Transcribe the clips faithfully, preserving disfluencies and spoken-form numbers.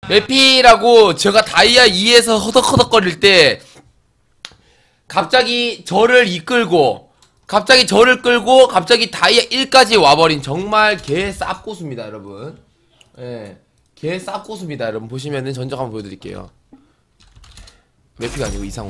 매피라고 제가 다이아 이에서 허덕허덕거릴 때 갑자기 저를 이끌고 갑자기 저를 끌고 갑자기 다이아 일까지 와버린 정말 개 쌉고수입니다 여러분. 예, 개 쌉고수입니다 여러분. 보시면은 전적 한번 보여드릴게요. 매피가 아니고 이상호.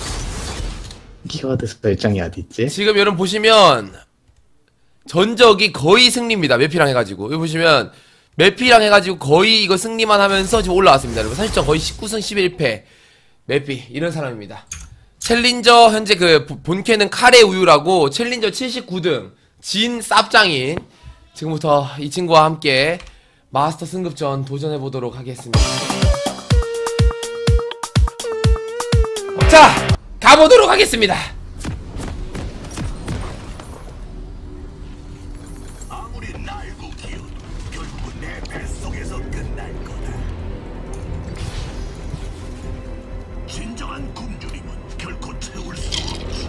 키워드 설정이 어딨지? 지금 여러분 보시면 전적이 거의 승리입니다. 매피랑 해가지고 여기 보시면 매피랑 해가지고 거의 이거 승리만 하면서 지금 올라왔습니다 여러분. 사실상 거의 십구 승 십일 패 매피 이런 사람입니다. 챌린저 현재 그 본캐는 카레 우유라고 챌린저 칠십구 등 진 쌉장인 지금부터 이 친구와 함께 마스터 승급전 도전해보도록 하겠습니다. 자 가보도록 하겠습니다. 아무리 날고 기어도 결국은 내 뱃속에서 끝날 거다. 진정한 굶주림은 결코 채울 수 없지.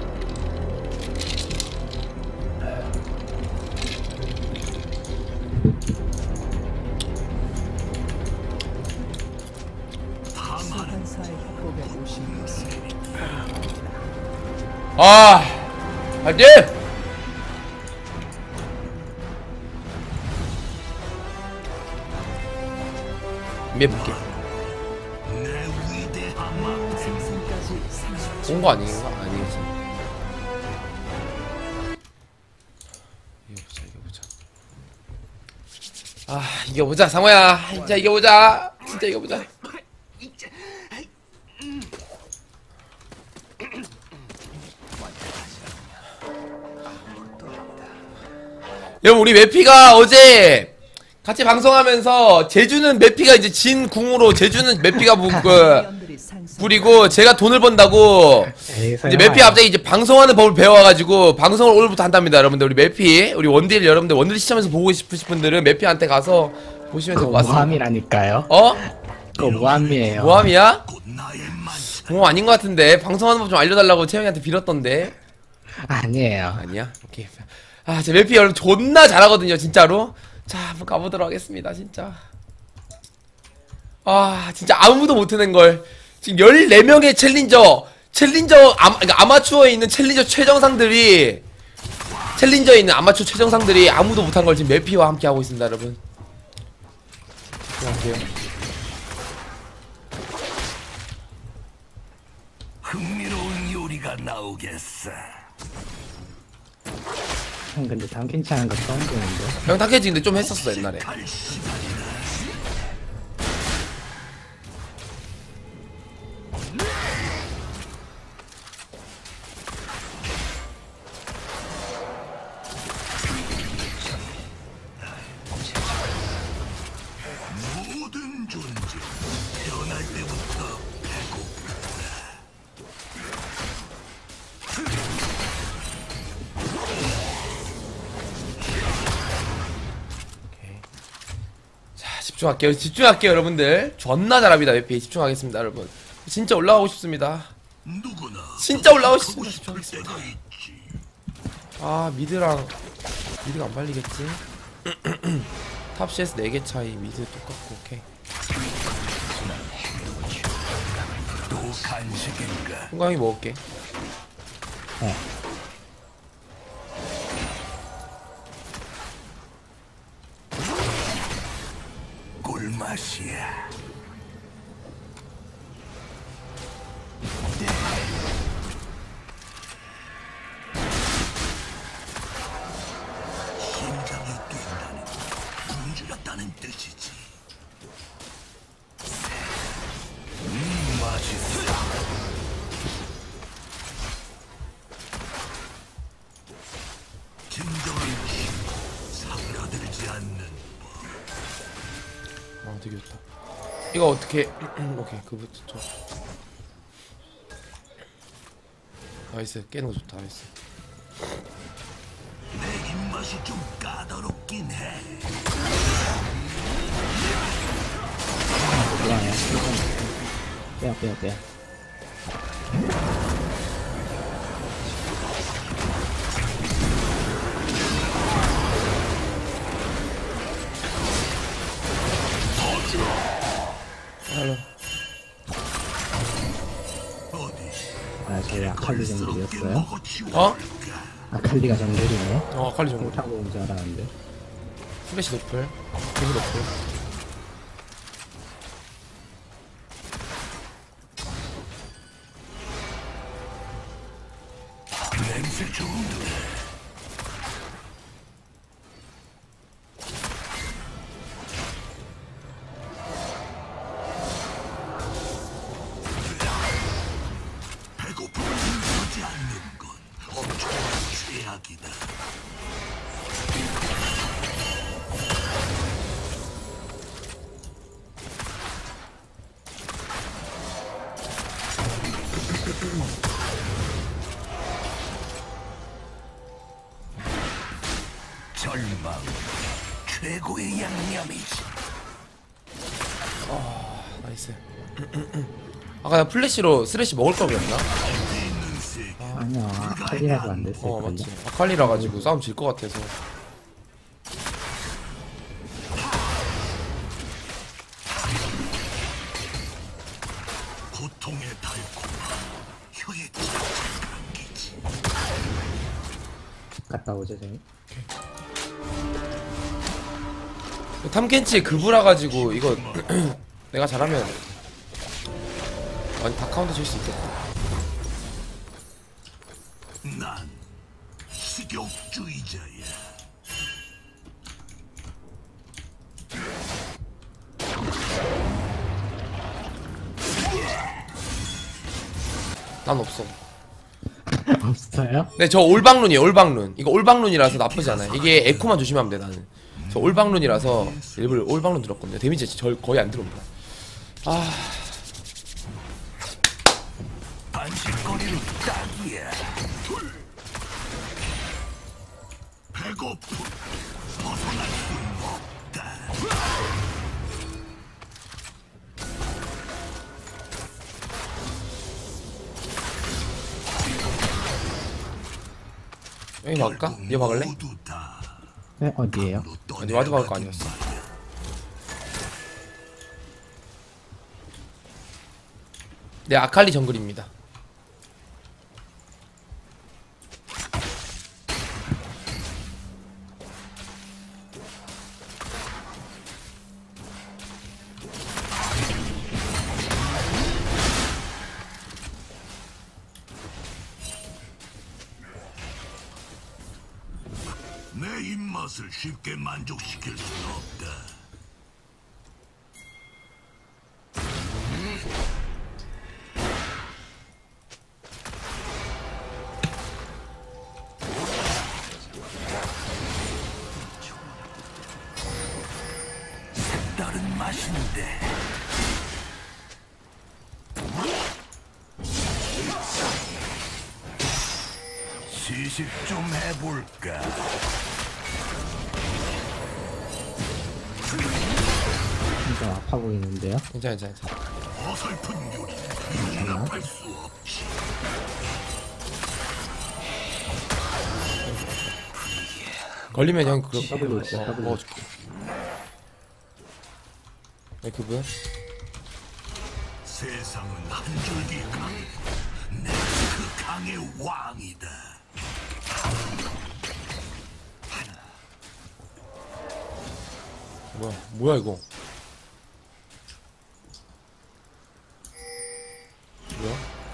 다만 아, 화이팅! 해볼게. 내 위대한 맘 온 거 아닌가? 아니겠지. 이겨보자, 이겨보자. 아, 이겨보자, 상호야. 진짜 이겨보자. 진짜 이겨보자. 여러분, 우리 매피가 어제 같이 방송하면서 제주는 매피가 이제 진 궁으로 제주는 매피가 그 부리고 제가 돈을 번다고 이제 매피 갑자기 이제 방송하는 법을 배워가지고 방송을 오늘부터 한답니다 여러분들. 우리 매피 우리 원딜 여러분들 원딜 시청에서 보고 싶으신 분들은 매피한테 가서 보시면 될 것 같습니다. 모함이라니까요. 어? 그거 모함이에요. 모함이야? 뭐 아닌 것 같은데 방송하는 법 좀 알려달라고 채영이한테 빌었던데. 아니에요. 아니야? 오케이. 아, 제 매피 여러분 존나 잘하거든요 진짜로. 자, 한번 가보도록 하겠습니다 진짜. 아, 진짜 아무도 못해낸걸. 지금 열네 명의 챌린저 챌린저 아, 그러니까 아마추어에 있는 챌린저 최정상들이 챌린저에 있는 아마추어 최정상들이 아무도 못한 걸 지금 매피와 함께 하고 있습니다 여러분. 안녕하세요. 흥미로운 요리가 나오겠어. 형 근데 탐켄치 하는 거 처음 보는데. 형 탁해지 근데 좀 했었어 옛날에. 갈 시간이다. 모든 존재 태어날 때부터 배고프다. 자, 집중할게요 집중할게요 여러분들. 존나 잘합니다 매피. 집중하겠습니다 여러분. 진짜 올라가고 싶습니다. 누구나 진짜 올라가고 싶습니다. 싶을 집중하겠습니다. 때가 있지. 아, 미드랑 미드가 안 발리겠지? 탑 씨에스 네 개 차이, 미드 똑같고. 오케이. 또 간식인가? 홍강이 먹을게. 어. 꿀맛이야. 심장이 뛴다는 굶주렸다는 뜻이지. 음, 맛있어. 진정한 힘, 사그라들지 않는 법. 아, 되게 좋다. 이거 어떻게? 오케이, 그부터 좀. 나이스, 깨는 거 좋다. 나이스. 내 입맛이 좀 까다롭긴 해. 좋아요. 빼요 빼요 빼요. 할로. 아, 저희 아칼리 정글이었어요? 어? 아칼리가 정글이네. 어, 아칼리 정글. 타고 온 줄 알았는데. 플래시 노플. 기브 노플. 냄새 좋은데. 배고픔을 느끼지 않는 건 엄청난 최악이다. 절망 최고의 양념이지. 아, 나이스. 아까 나 플래시로 쓰레쉬 먹을 걸 그랬나? 있는 세계. 아니요, 아칼리라고 안 됐어요. 어, 맞지. 아칼리라 가지고 싸움 질 것 같아서. 고통의 달콤함 혀에 착착 감기지. 갔다 오죠, 저희. 탐켄치 그브라 가지고 이거 내가 잘하면 아니 다 카운터 칠 수 있겠다. 난 식욕주의자야. 난 없어. 없어요? 네, 저 올방룬이에요. 올방룬. 이거 올방룬이라서 나쁘지 않아요. 이게 에코만 조심하면 돼. 나는 저 올방룬이라서 일부러 올방룬 들었거든요. 데미지 절 거의 안 들어옵니다. 아, 반식거리는 딱이야. 배고픔 벗어날 수 없다. 여기 막을까? 얘 막을래? 모두 다 네, 어디에요? 아니 와드 막을 거 아니었어. 네, 아칼리 정글입니다. 내 입맛을 쉽게 만족시킬 수는 없다. 색다른 맛인데. 시식 좀 해볼까? 진짜 아파 보이는데요? 괜찮아, 괜찮아, 괜찮아. 어설픈 요리 용납할 수 없지. 걸리면 형 그거 더블로 있어, 어, 더블로. 먹어줄게. 네, 그분. 세상은 한 줄기 강. 내가 그 강의 왕이다. 뭐야, 뭐야 이거? 뭐야?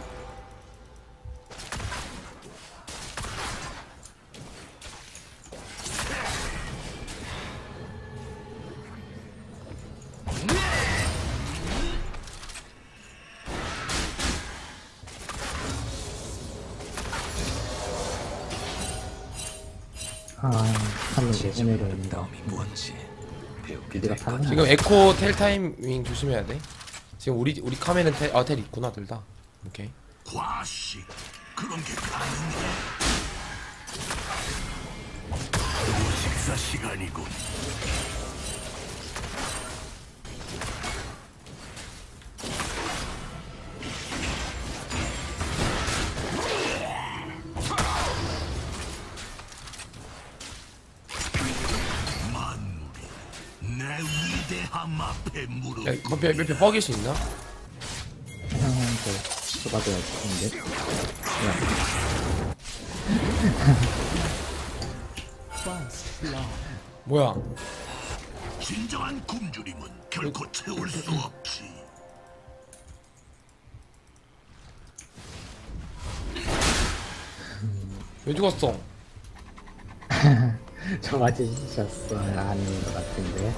아, 한번 내보내려 했는데. 뭔지 미드가 타면 지금 에코 텔 타이밍 조심해야 돼. 지금 우리 우리 카메는 텔, 아, 텔 있구나 둘 다. 오케이. 과식 그런 게 가능해? 뭐 식사 시간이군. 만물이 내 위대함 앞 앞에 무릎 야, 몇표 몇표 뻐길 수 있나? 형한테 쏟아줘야 되는데. 뭐야? 진정한 굶주림은 결코 채울 수 없지. 왜 죽었어? 저 맞으셨어야 하는 것 같은데.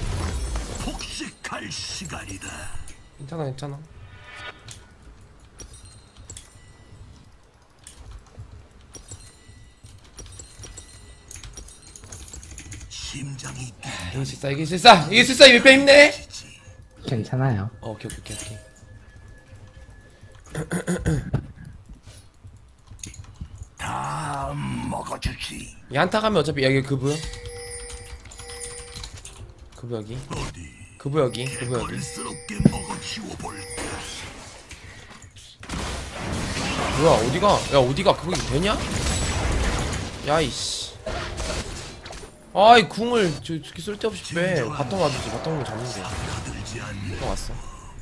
폭식할 시간이다. 괜찮아 괜찮아. 심장이 이길 수 있어 이길 수 있어 이길 수 있어 이 몇표 힘내. 뛰지. 괜찮아요. 어, 오케이 오케이 오케이. 다 먹어주지. 이 한타 가면 어차피 여기 그부. 그부 여기. 어디 그부 여기. 그부 여기. 걸스럽게 먹어치워볼까. 뭐야 어디가? 야 어디가? 그거 되냐? 야이씨. 아이 궁을 저 저기 쓸데없이 빼. 바텀 와주지. 바텀을 잡는데. 가들지 않네. 또 왔어.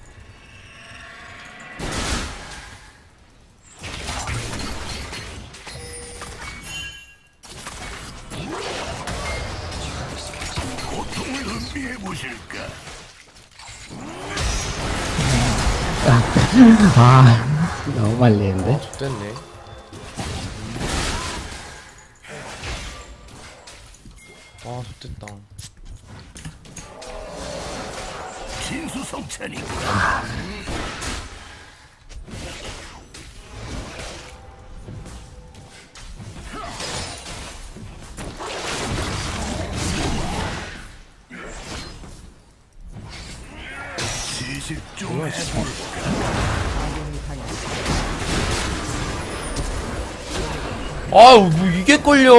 고통을 음미해보실까. 아, 너무 말리는데? 아 좋됐네. 아 좋됐다. 진수성찬이구나. 시식 좀 해볼까. 아우 뭐 이게 걸려.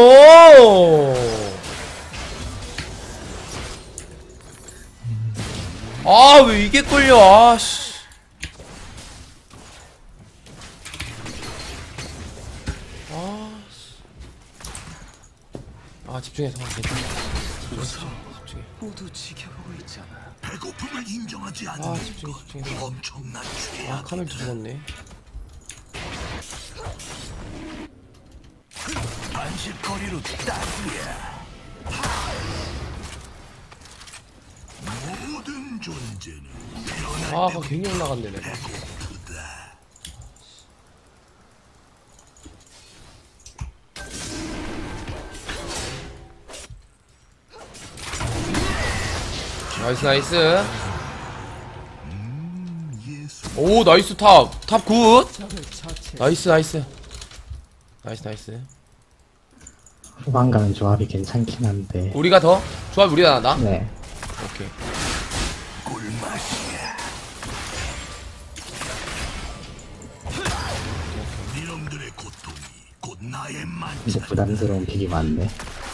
아 왜 이게 걸려. 아씨. 아씨. 아 집중해서 괜찮아. 집중해. 집중해. 모두 지켜보고 있잖아. 배고픔을 인정하지 않는 아 집중해 것 집중해. 엄청난 아 죄악. 카멜도 죽었네. 반식거리로 딱이야. 모든 존재는 변할 아 그거 괜히 올라갔네 내가. 배고프다. 나이스 나이스. 예수. 오 나이스 탑. 탑 굿. 나이스 나이스. 나이스 나이스. 후반 가는 조합이 괜찮긴 한데. 우리가 더? 조합 우리가 나다? 네. 오케이. 꿀맛이야. 니놈들의 고통이 곧 나의 이제 만찬. 부담스러운 픽이 많네.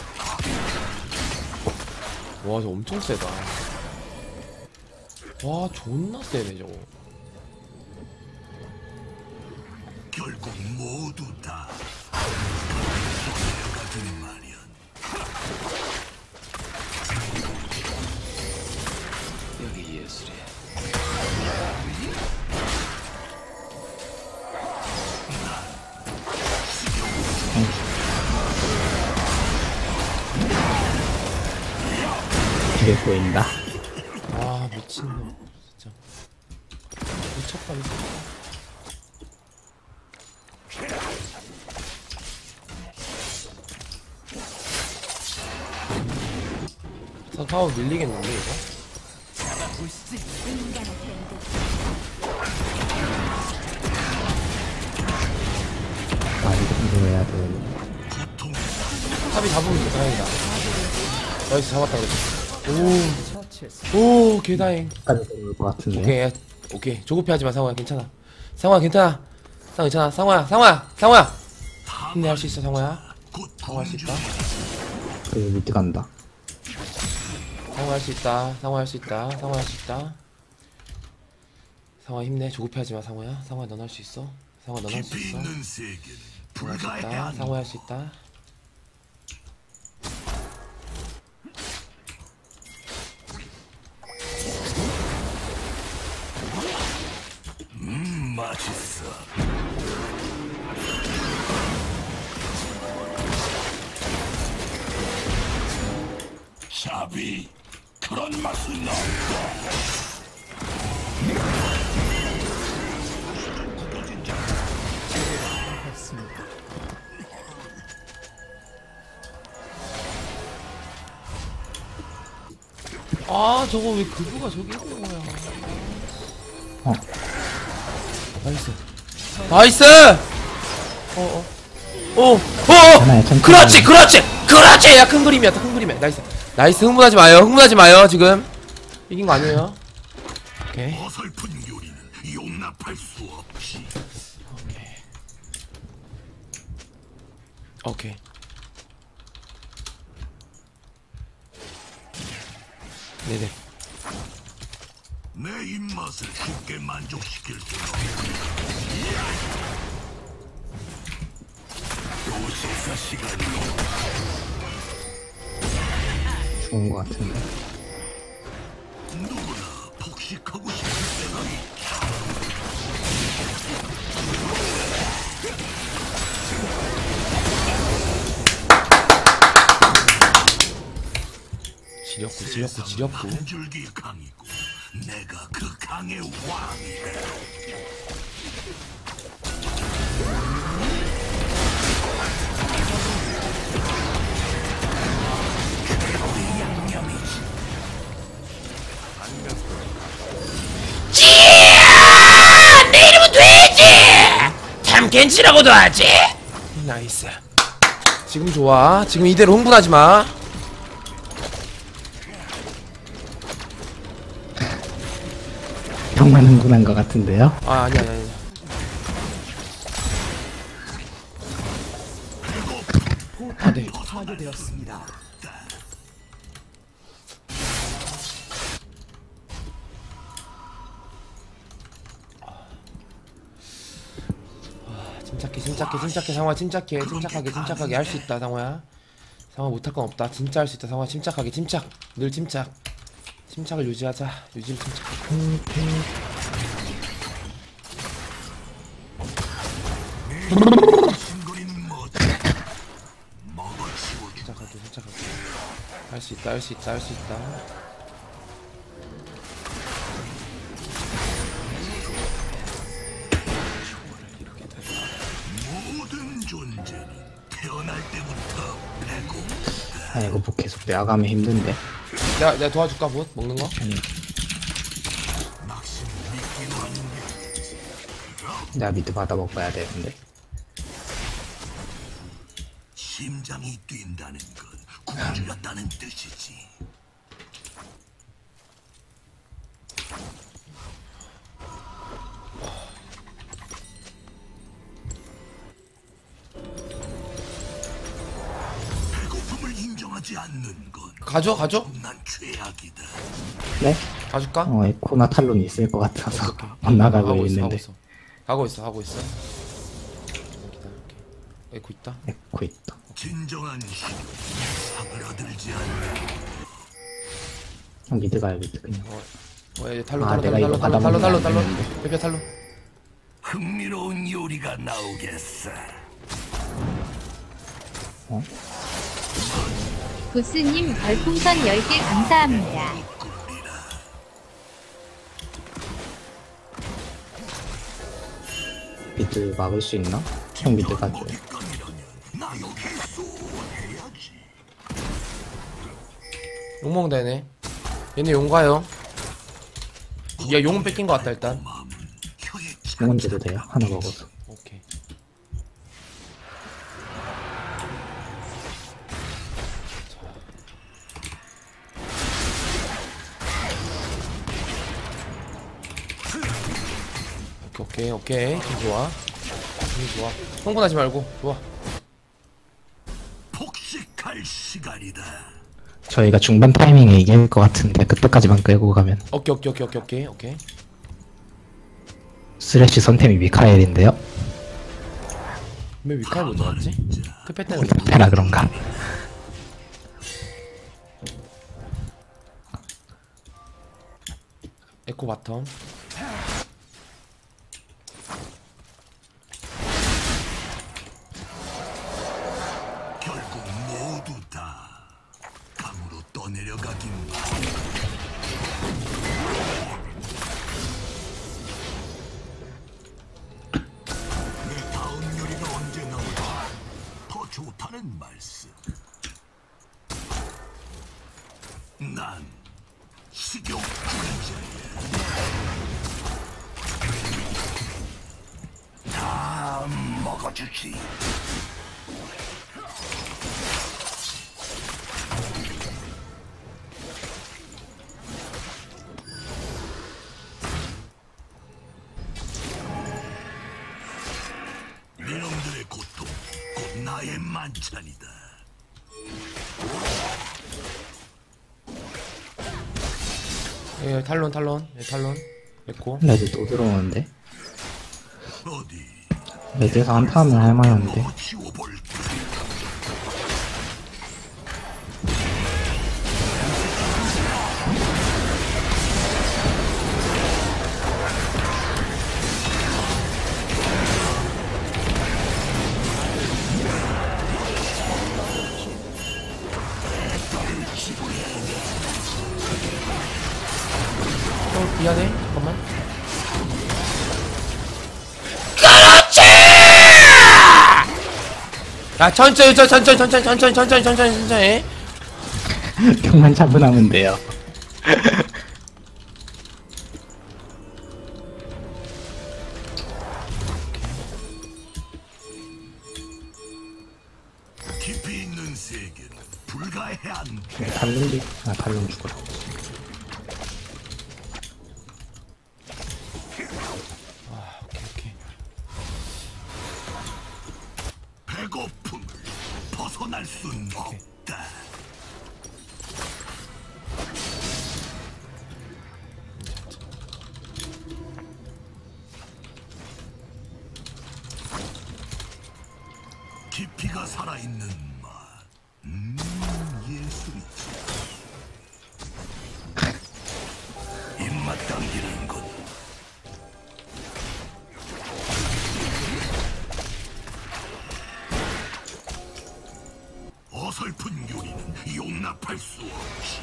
와, 저 엄청 세다. 와, 존나 세네, 저거. 결국 모두 다 내려가든 마련. 여기 예술이야. 되게 보인다. 아, 미친놈. 진짜. 미쳤다, 미쳤다. 사 타워 밀리겠는데, 이거? 많이 공부해야 되는. 탑이 잡으면 돼, 다행이다. 나이스, 잡았다, 그랬어. 오, 오, 개다행. 까지 들어올 것 같은데. 오케이, 오케이. 조급해 하지 마, 상호야. 괜찮아. 상호야, 괜찮아. 상호 괜찮아. 상호야, 상호야, 상호야! 힘내 할 수 있어, 상호야. 상호 할 수 있다. 그 밑에 간다. 상호 할 수 있다. 상호 할 수 있다. 상호 할 수 있다. 상호야, 힘내. 조급해 하지 마, 상호야. 상호야, 넌 할 수 있어. 상호야, 넌 할 수 깊이 있어. 있는 세계는 상호 할 수 불가의 있다. 한 상호 할 수 있다. 맛있어. 샤비, 그런 맛은 없다. 아 저거 왜 그거가 저기 있는 거야. 어. 나이스 나이스. 어어 오! 하나에 오! 천천히 그렇지 그렇지 그렇지. 야 큰 그림이야 큰 그림이야. 나이스 나이스. 흥분하지 마요 흥분하지 마요. 지금 이긴 거 아니에요. 오케이 어설픈 요리는 용납할 수 없지. 오케이 네네. 내 입맛을 쉽게 만족시킬 수는 없다. 또 식사 시간이고. 죽은 것 같은데. 누구나 폭식하고 싶은 생각이 지렸구 지렸구 지렸구. 한 줄기 강이고 내가 그 강의 왕이다. 내 이름은 돼지! 탐켄치라고도 하지? 나이스. 지금 좋아. 지금 이대로 흥분하지 마. 형만 흥분한 것 같은데요? 아 아니 아니 아니. 아 네. 침착해 침착해 침착해 상호야 침착해 침착하게 침착하게 할 수 있다 상호야. 상호 못할 건 없다. 진짜 할 수 있다 상호야. 침착하게 침착 늘 침착. 침착을 유지하자. 유지 침착. 신거리는 뭐지? 먹어치워. 침착하게 침착하게. 할 수 있다 할 수 있다 할 수 있다. 모든 존재는 태어날 때부터 배고프다. 아 이거 뭐 계속 빼앗가면 힘든데. 내가 내가 도와줄까 봇 먹는 거? 막심을 믿기로 하는 게 내가 미드 받아 먹어야 되는데. 심장이 뛴다는 건 굶주렸다는 뜻이지. 배고픔을 인정하지 않는 건 가져 가져? 난 최악이다. 네? 가줄까? 어 에코나 탈론이 있을 것 같아서 오케이. 못 나가고 하고 있어, 있는데. 하고 있어 하고 있어 하고 있어. 기다릴게. 에코 있다. 에코 있다. 진정한 힘 사그라들지 않는 어, 미드 가요 미드 그냥. 어, 얘 탈로 아, 탈로 내가 탈로 이거 탈로 탈로 탈로 받아먹으면 탈로 안 탈로 되는데. 페페 탈로. 흥미로운 요리가 나오겠어. 어? 구스님 별풍선 열 개 감사합니다. 미드 막을 수 있나? 형 미드 가줘. 먹잇감이라면 나 여기 있어 해야지. 용 먹는다 얘네. 얘네 용 가요. 야 용은 뺏긴 거 같다 일단. 마음은 혀에 응원 줘도 돼요? 하나 먹어서. 오케이. 오케이 오케이 오케이 지금 좋아. 지금 좋아. 흥분하지 말고 좋아. 폭식할 시간이다. 저희가 중반 타이밍에 이길 것 같은데 그때까지만 끌고 가면. 오케이 오케이 오케이 오케이 오케이 오케이. 쓰레쉬 선템이 미카엘인데요? 왜 위칼 못 나왔지? 크페 때문에 그런가? 페라 그런가? 에코 바텀. 덮어주지. 이놈들의 고통, 곧 나의 만찬이다. 예, 탈론 탈론 예, 탈론 됐고. 레드 또 들어오는데? 어디 레드에서 한타하면 할만한데. 치워볼까? 어, 미안해. 잠깐만. 야, 천천히, 천천히, 천천히, 천천히, 천천히, 천천히, 천천히. 병만 차분하면 돼요. 깊이 있는 세계는 불가해안. 갈론지, 아, 갈론 죽어라. 오케이, 오케이. 배고픔을 벗어날 순 없다. 깊이가 살아있는 맛. 음, 예술이지. 입맛 당기는군. 어설픈 요리는 용납할 수 없지.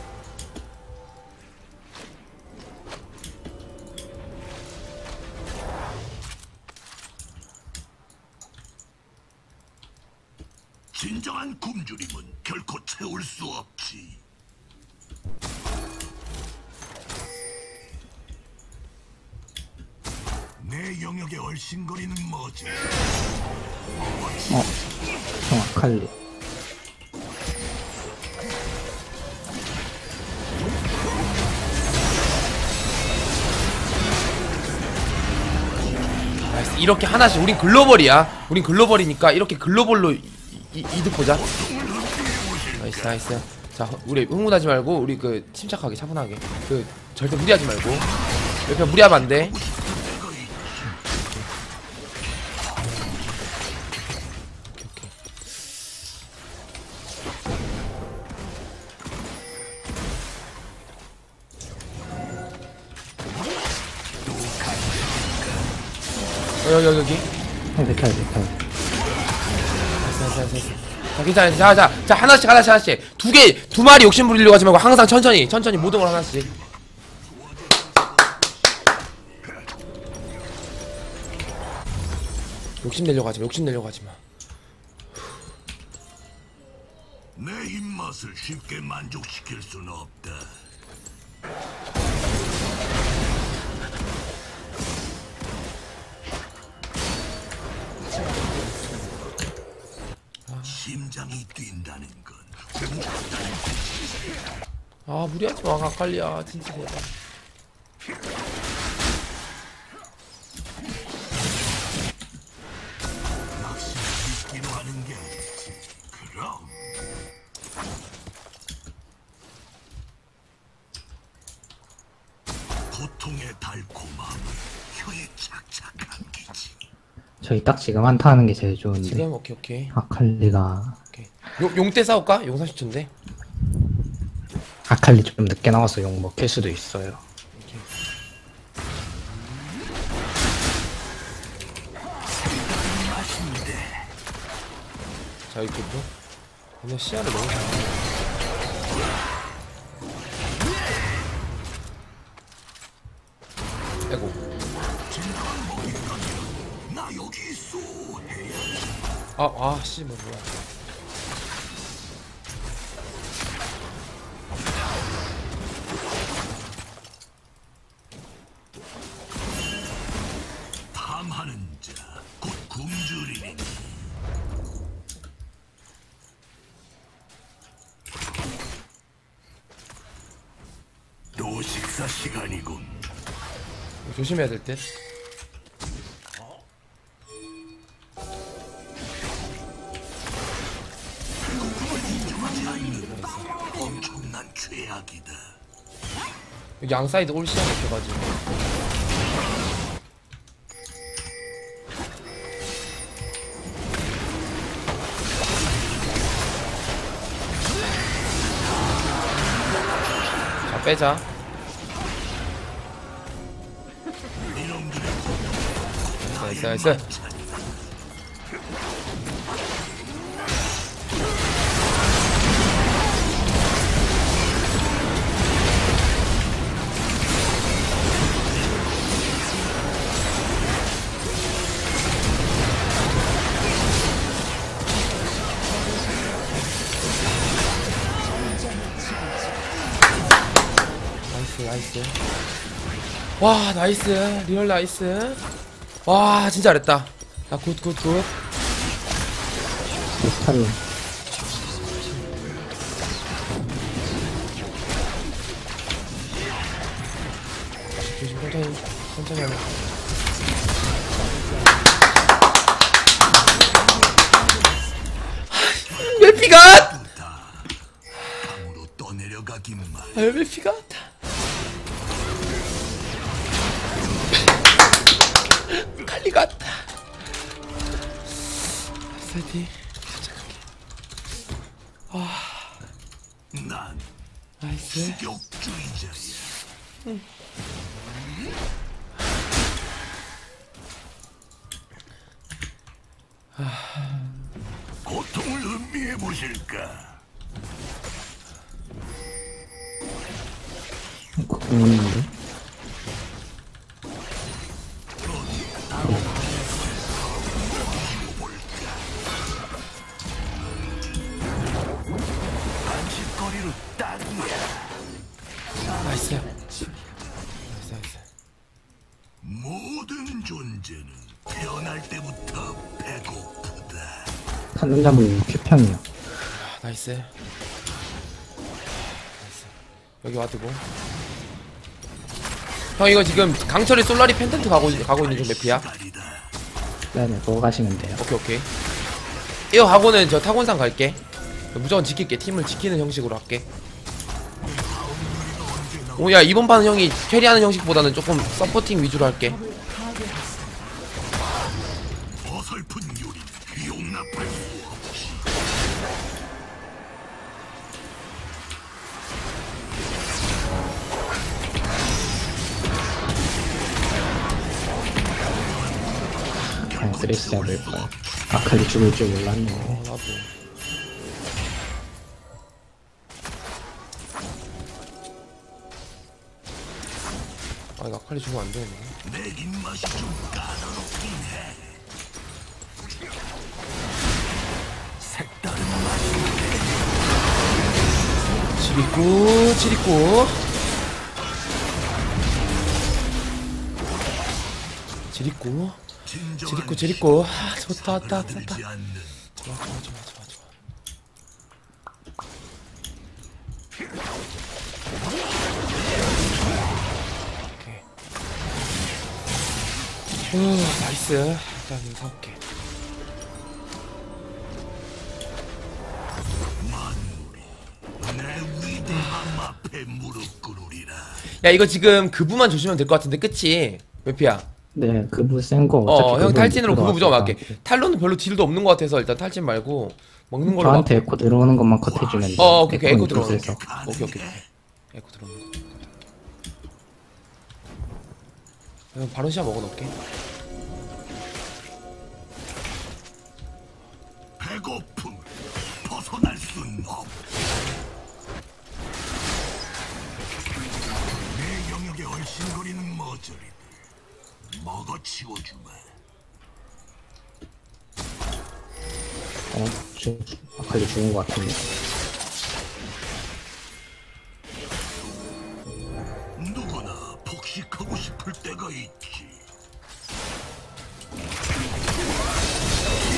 진정한 굶주림은 결코 채울 수 없지. 내 영역에 얼씬거리는 뭐지? 어, 형 아칼리. 나이스. 이렇게 하나씩. 우린 글로벌이야. 우린 글로벌이니까 이렇게 글로벌로 이, 이, 이득 보자. 나이스, 나이스. 자, 우리 흥분하지 말고 우리 그 침착하게 차분하게. 그 절대 무리하지 말고. 옆에 무리하면 안 돼. 어, 여기, 여기, 여기. 형 데칼, 데칼. 됐어, 됐어, 됐어. 자, 괜찮아. 자, 자, 자, 하나씩, 하나씩, 하나씩. 두 개, 두 마리 욕심 부리려고 하지 말고 항상 천천히, 천천히 모든 걸 하나씩. 욕심 내려고 하지 마, 욕심 내려고 하지 마. 내 입맛을 쉽게 만족시킬 수는 없다. 심장이 뛴다는 건 공격다는 아, 무리하지 마, 아칼리야. 진짜 대박. 낚시를 믿기로 하는 게 아니지. 그럼 고통의 달콤함을 혀에 착착 감기지. 저희 딱 지금 한타하는 게 제일 좋은데. 지금 오케이, 오케이. 아칼리가, 오케이. 용, 용때 싸울까? 용 사십 초인데. 아칼리 좀 늦게 나와서 욕 먹힐 수도 있어요. 자, 이렇게 뭐. 근데 시야를 너무 잘. 아이고. 나 여기 있어. 아, 아, 씨, 뭐, 뭐야. 탐하는 자, 곧 굶주리니 또 식사 시간이군. 조심해야 될 듯. 엄청난 죄악이다. 여기 양사이드 올 시간 없어가지고. 자, 빼자. 나이스, 나이스. 나이스, 나이스. 와, 나이스. 리얼 나이스. 와, 진짜 잘했다. 아, 굿, 굿, 굿. 탈론. 조심, 천천히, 천천히 하면. 메피가! 강으로 떠내려가기만. 아유, 메피가! 칼리 갔다. 세티. 난 나이스. 격주의자야. 고통을 음미해 보실까? 그거 있는데? 간식거리로 딱이야. 나이스. 나이스, 나이스. 모든 존재는 태어날 때부터 배고프다. 탈론 잡으면 큐평이요. 아, 나이스. 나이스. 여기 와두고. 형, 이거 지금 강철이 솔라리 펜턴트 가고, 가고 있는 중 메피야. 네네, 그거 가시면 돼요. 오케이, 오케이. 이거 하고는 저 타곤산 갈게. 무조건 지킬게. 팀을 지키는 형식으로 할게. 오, 야, 이번 판은 형이 캐리하는 형식보다는 조금 서포팅 위주로 할게. 어설픈 요리 용납할 수 없지. 그냥 쓰레쉬 잡을 거야. 아칼리 죽을 줄 몰랐네. 어, 나도. 아, 이거 아칼리 주면 안 되네. 내 입맛이 좀 까다롭긴 해. 색다른 맛이 지리꾸, 지리꾸. 지리꾸. 지리꾸, 지리꾸. 아, 좋다, 왔다, 왔다, 왔다. 들지 않는 좋아, 좋아, 좋아, 좋아, 좋아. 오케이. 후, 나이스. 일단 이거 사올게. 내 위대함 앞에 무릎 꿇으리라. 야, 이거 지금 그부만 조심하면 될 것 같은데, 그치? 메피야. 네, 그부 센거 어, 형 탈진으로 그부 무조건 할게. 탈론은 별로 딜도 없는 것 같아서 일단 탈진 말고 먹는 걸로. 저한테 에코 들어오는 것만 컷해주면 돼요. 어, 오케이, 오케이. 에코 에코는 들어오는 굿에서. 거. 오케이, 오케이, 오케이. 에코 들어오는 거. 형 바로 시야 먹어놓을게. 배고픔 벗어날 순 없. 내 영역에 얼씬거리는 머저리들 먹어 치워주마. 어, 지금 아칼리 죽은 것 같은데. 누구나 복식하고 싶을 때가 있지.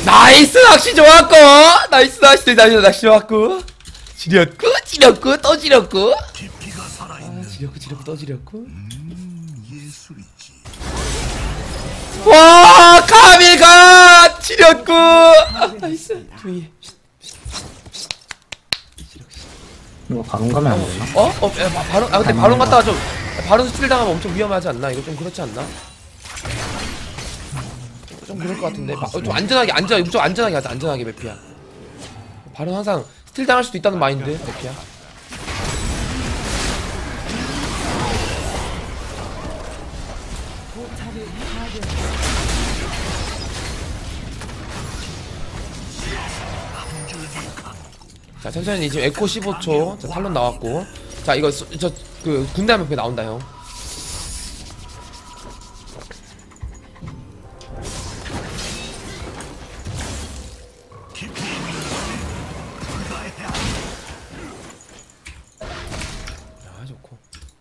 나이스 낚시 좋았고 나이스 낚시 나이스 낚시 좋았고 지렸고 지렸고 또 지렸고 깊이가 아 살아있는 지렸고 지렸고 또 지렸고 예술이지. 와 카밀가 지렸고 아, 나이스 조용히 해. 이거 바론 가면 안 되나? 어? 어? 야, 바- 바론 아 근데 바론 갔다가 좀 바론 스틸 당하면 엄청 위험하지 않나? 이거 좀 그렇지 않나? 좀 그럴 것 같은데 바, 어, 좀 안전하게 안전 좀 안전하게 하자 안전하게 매피야 바론 항상 스틸 당할 수도 있다는 마인드 매피야 자 천천히 지금 에코 십오 초 자 탈론 나왔고 자 이거 저 그 군대 한 명 나온다 형 아 좋고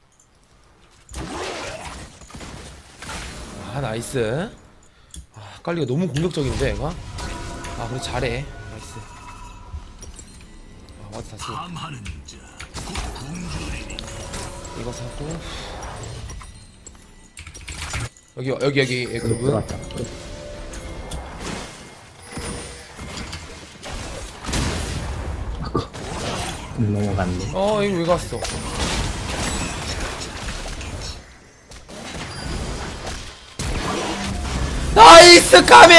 아 나이스 아 깔리가 너무 공격적인데 얘가 아 그래 잘해 나이스 아 와드 다시 함하는 자, 곧 굶주리니. 이거 사고 여기 여기 여기 예, 그분 들어갔다. 넘어갔네. 어 이거 왜 갔어 나이스 카밀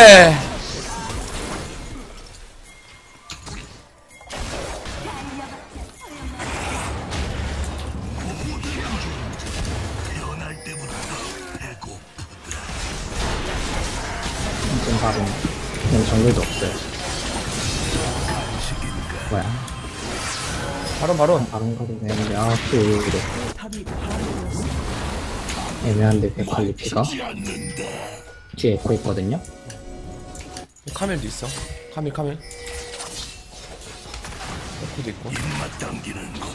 태어날 때부터 배고 좀 바론. 그냥 정글도 없어요. 뭐야? 바론 바론 바론 가도 되는데 아 또 이래. 애매한데 백퀄리피가 뒤에 에코 있거든요. 카밀도 있어 카밀 카밀 에코도 있고 입맛 당기는 것.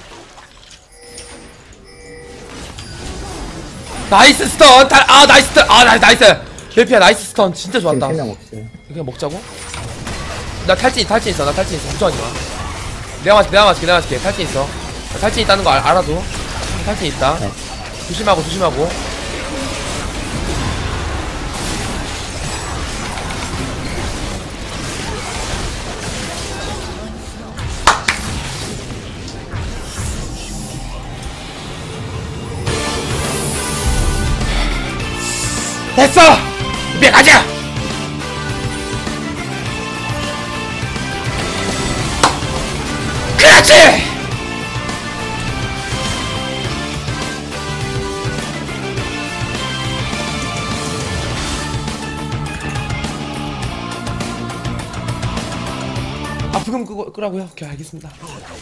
나이스 스턴 다, 아 나이스 스턴 아 나이스 나이스 레피야 나이스 스턴 진짜 지금 좋았다 세명 없어요. 그냥 먹자고? 나 탈진 탈진 있어 나 탈진 있어 걱정하지 마 내가 맞을게 내가 맞을게 내가 맞을게 탈진 있어 나 탈진 있다는 거 알, 알아도 탈진 있다 네. 조심하고 조심하고 됐어! 이제 가자! 그렇지! 아 부금 끄고 끄라고요? 오케이 알겠습니다.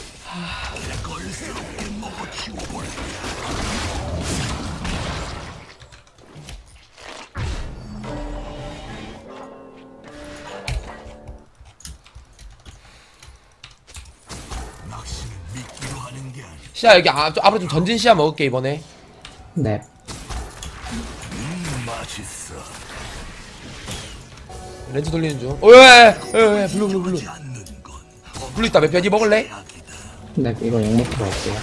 낚시는 미끼로 하는 게 아니야. 시야 여기 아, 좀 앞으로 좀 전진 시야 먹을게 이번에. 네. 음, 맛있어. 렌즈 돌리는 중. 오예, 오예, 블루 블루 블루. 하지 않는 건 블루 있다. 몇 편이 먹을래? 약이다. 네 이거 영목으로 할게요.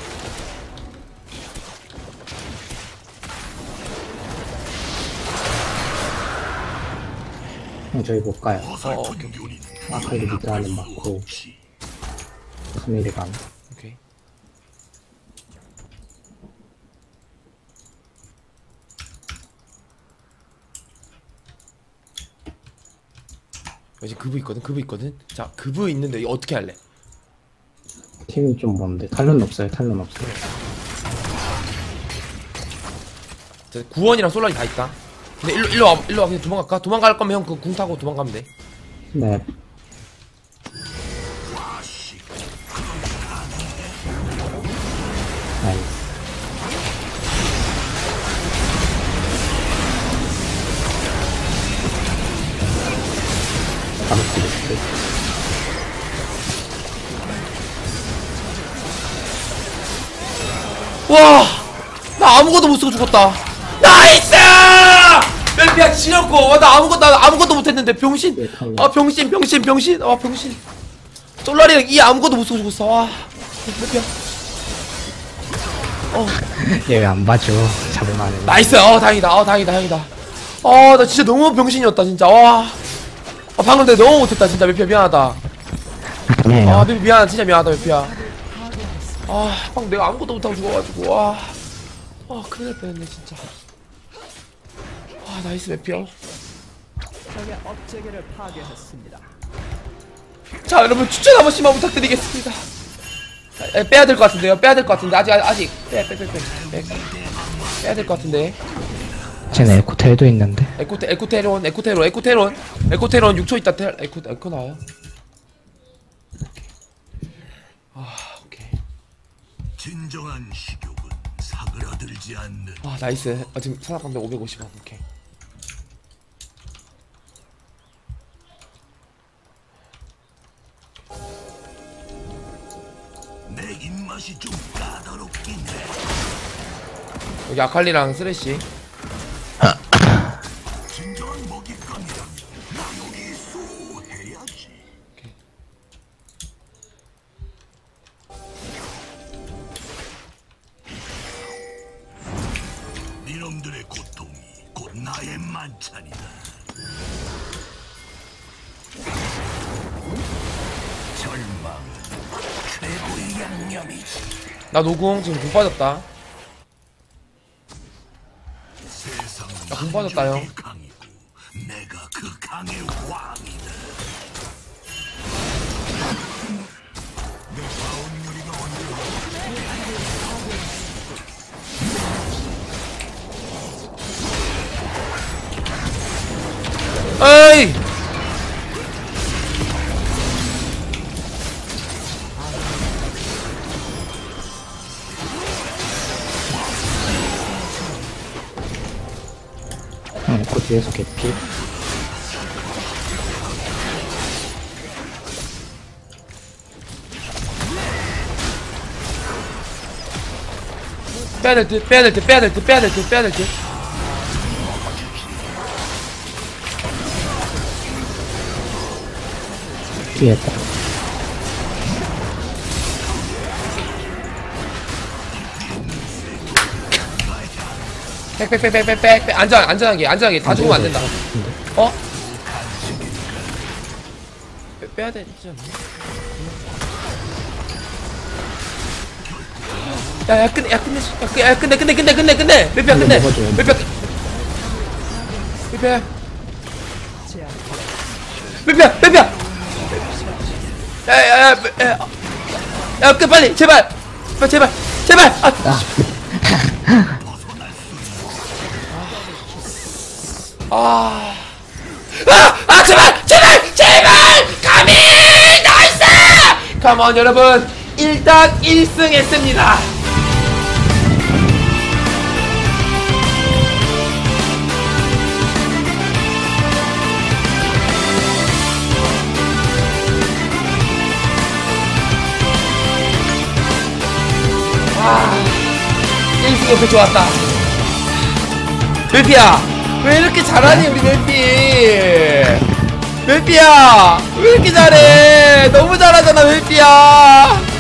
형 저희 못 가요. 어설픈 어, 오케이, 요리는 아칼리 미드 안은 맞고 없이. 카밀이 감. 오케이. 여기 그부 있거든. 그부 있거든. 자, 그부 있는데 이거 어떻게 할래? 팀이 좀 먼데 탈론 없어요. 탈론 없어요. 자, 구원이랑 솔라리 다 있다. 근데 일로 일로 와, 일로 와. 그냥 도망갈까? 도망갈 거면 형 그 궁 타고 도망가면 돼. 네. 나이스. 감사합니다. 와! 나 아무것도 못 쓰고 죽었다. 나이스! 멜피 메피야 지렸고. 와, 나 아무것도 나 아무것도 못했는데 병신. 아 병신 병신 병신. 아 병신. 솔라리랑 이 아무것도 못 쏘고 죽었어. 와 메피야. 얘 왜 안 봐줘. 잡을만해. 나이스. 어 다행이다. 어 다행이다 다행이다. 어 나 진짜 너무 병신이었다 진짜. 와. 아 방금 내가 너무 못했다 진짜 메피야 미안하다. 아니에요. 아 메피 미안하다 진짜 미안하다 메피야. 아 방금 내가 아무것도 못하고 죽어가지고 와. 아 큰일 날 뻔했네 진짜. 아 나이스 메피야. 자 여러분 추천 한 번씩만 부탁드리겠습니다. 에, 빼야 될 것 같은데요. 빼야 될 것 같은데 아직 아직 빼 빼 빼 빼 빼 빼야 될 것 같은데. 쟤네 에코텔도 있는데. 에코테 에코테론 에코테론 에코테론 에코테론 육 초 있다 텔 에코 에코 나와요. 아 오케이. 진정한 식욕은 사그라들지 않는. 아 나이스. 아 지금 산악관대 오백오십 원. 오케이. 내 입맛이 좀 까다롭긴 해. 여기 아칼리랑 쓰레쉬. 진정한 먹잇감이라면 나 여기 수호해야지. 니놈들의 고통이 곧 나의 만찬이다. 절망은 최고의 양념이지. 나 노궁 지금 공 빠졌다. 세상 나 공 빠졌다 형. 강이고 내가 그 강의 왕이다. 내 바운유리가 언제 에이! 응, 그 뒤에서 개피. 빼야 될 듯, 빼야 될 듯, 빼야 될 듯, 빼야 될 듯, 빼야 될 듯. 뒤에 있다. 빽빽빽빽빽빽 안전 안전하게 안전하게 다 죽으면 안 된다. 어? 빼, 빼야 되지 않나? 야야 끝내 야 끝내 야, 끝- 야 끝내 끝내 끝내 끝내 끝내 몇피야 끝내 먹어줘요. 몇피야 몇피야 몇피야 몇피야 야야야 야끝 빨리 제발 빨리 제발 제발 아 아, 아, 아, 제발, 제발, 제발, 감히, 나이스! 컴온, 여러분, 일단 일 승 했습니다. 아, 일 승 옆에 좋았다. 멜피야. 왜 이렇게 잘하니 우리 멜피 멜피야 왜 이렇게 잘해 너무 잘하잖아 멜피야